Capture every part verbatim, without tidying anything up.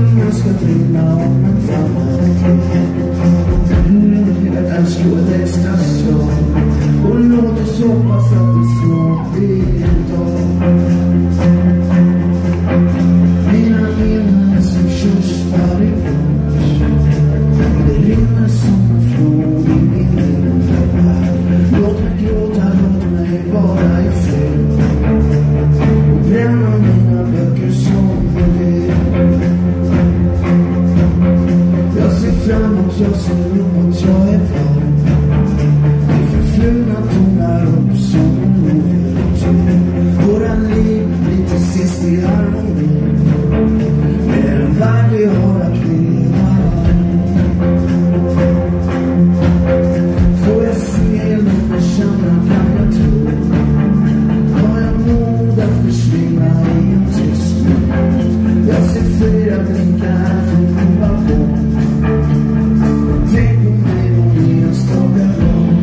drömmar ska brinna om en framtid. Jag slår ett extra slag och låt oss hoppas att det snart blir en dag. Mina minnen är som körsbär i blås. Det rinner som en flod i min inre värld. Låt mig gråta, låt mig vara i fred och bränna mina böcker som jag vill. Jag ser framåt, jag ser uppåt, jag är varm. Det förflugna tonar upp som en overtur. Våra liv blir till sist i harmoni med den värld vi har att leva. Får jag se, låt mig känna, kan jag tro. Har jag mod att försvinna i en tyst minut. Jag ser fyra blinkar här från min balkong. Tänk på mig och min enstaka gång.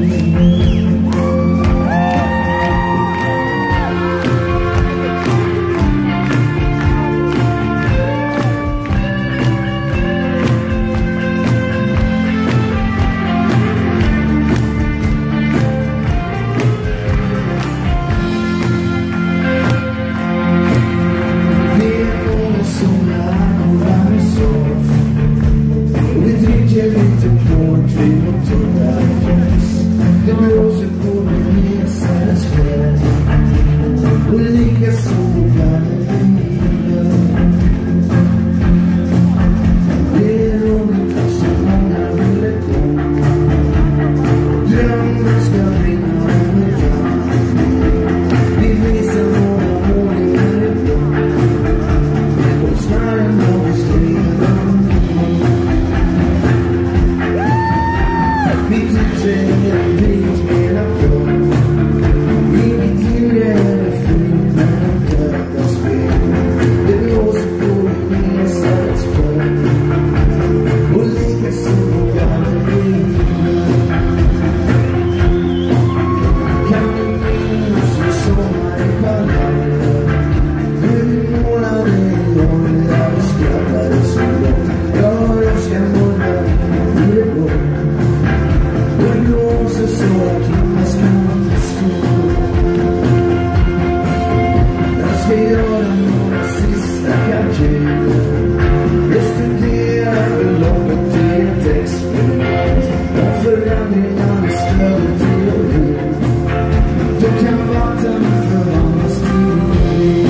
Det blåser på mig i sällskap och lika solar i livet. Det är roligt att så många ville gå. Drömmen ska brinna om ett annat liv. Vi visar våra målingar i blå. Det går snarare och vi redan nå. Vi tycker en bit spelar på. Inget inre är fint men döda spel. Det blåser på i min sällskap och lika så gallerier. Kan du minnas en sommar i Palander? Hur vi målade i olja och skrattade så gott. Jag älskar morgon i det blå. Det blåser så att kvinnas kan stå. Jag ska göra några sista kalkyler. Jag studerar förloppet till ett experiment. Om förändringar i större teori. Då kan vatten förvandlas till liv.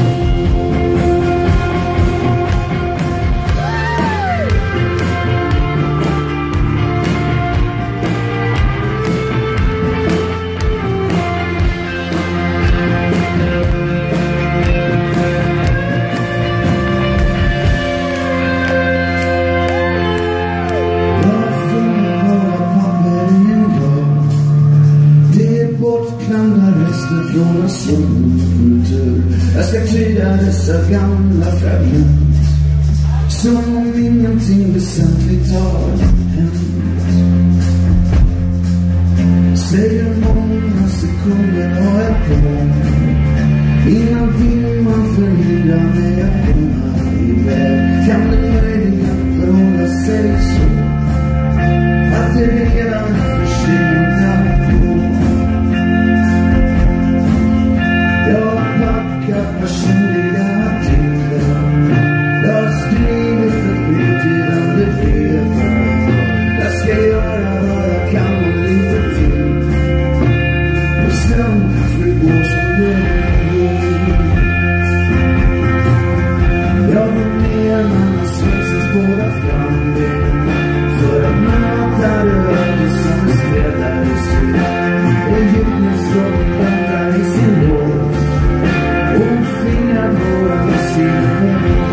Från en solkultur. Jag ska tyda dessa gamla fragment som om ingenting väsentligt har hänt. Säger många sekunder har jag på innan dimman förhindrar mig att komma iväg. Kan det möjligen förhålla sig så att det redan är för sent att gå? Personliga artiklar. Jag har skrivit ett meddelande vet. Jag ska göra vad jag kan och lite till. Och sen får det gå som det går. Jag vill med mina svensens båda framben för att möta det öde som skräddar i syd. Egyptens drottning väntar i sin låt. Och fingrar våra musik.